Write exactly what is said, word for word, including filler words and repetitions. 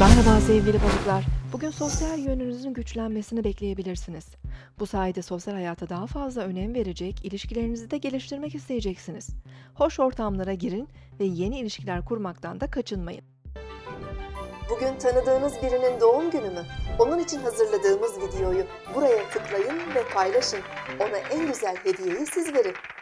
Merhaba sevgili balıklar. Bugün sosyal yönünüzün güçlenmesini bekleyebilirsiniz. Bu sayede sosyal hayata daha fazla önem verecek, ilişkilerinizi de geliştirmek isteyeceksiniz. Hoş ortamlara girin ve yeni ilişkiler kurmaktan da kaçınmayın. Bugün tanıdığınız birinin doğum günü mü? Onun için hazırladığımız videoyu buraya tıklayın ve paylaşın. Ona en güzel hediyeyi siz verin.